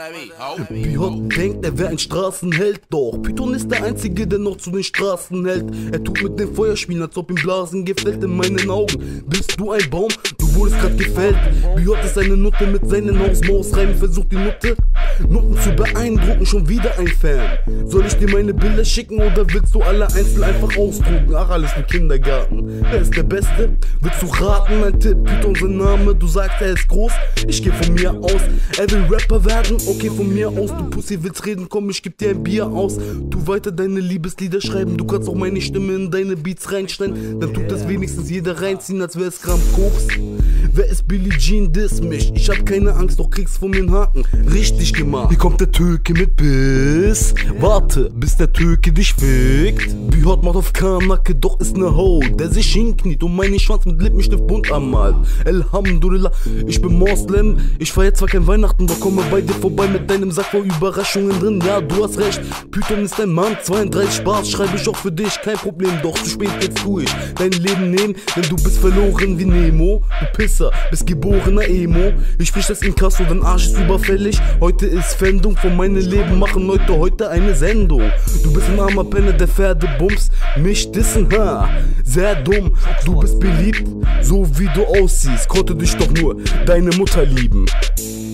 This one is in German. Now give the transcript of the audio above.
Python denkt, er wäre ein Straßenheld, doch Python ist der Einzige, der noch zu den Straßen hält. Er tut mit den Feuerspielen, als ob ihm Blasen gefällt. In meinen Augen bist du ein Baum, du wurdest grad gefällt. Python ist eine Nutte mit seinen Haus-Maus-Reimen, versucht die Nutten zu beeindrucken, schon wieder ein Fan. Soll ich dir meine Bilder schicken oder willst du alle einzeln einfach ausdrucken? Ach, alles im Kindergarten. Wer ist der Beste? Willst du raten? Mein Tipp, Python sein Name, du sagst, er ist groß. Ich geh von mir aus, er will Rapper werden, okay, von mir aus. Du Pussy willst reden, komm, ich geb dir ein Bier aus. Du weiter deine Liebeslieder schreiben, du kannst auch meine Stimme in deine Beats reinschneiden. Dann tut das wenigstens jeder reinziehen, als wär's Gramm Koks. Wer ist Billie Jean, diss mich? Ich hab keine Angst, doch kriegst von mir einen Haken. Richtig gemacht. Hier kommt der Türke mit Biss. Warte, bis der Türke dich fickt. Python macht auf Kanake, doch ist ne Ho, der sich hinkniet und meinen Schwanz mit Lippenstift bunt anmalt. Elhamdulillah, ich bin Moslem. Ich feier zwar kein Weihnachten, doch komme bei dir vorbei mit deinem Sack vor Überraschungen drin. Ja, du hast recht, Python ist ein Mann, 32 Spaß, schreibe ich auch für dich, kein Problem. Doch zu spät, jetzt tu ich dein Leben nehmen, denn du bist verloren wie Nemo. Du Pisser, bist geborener Emo. Ich sprich das Inkasso, dein Arsch ist überfällig. Heute ist Fendung, von meinem Leben machen Leute heute eine Sendung. Du bist ein armer Penner, der Pferde bumst. Mich dissen, ha, sehr dumm. Du bist beliebt, so wie du aussiehst. Konnte dich doch nur deine Mutter lieben.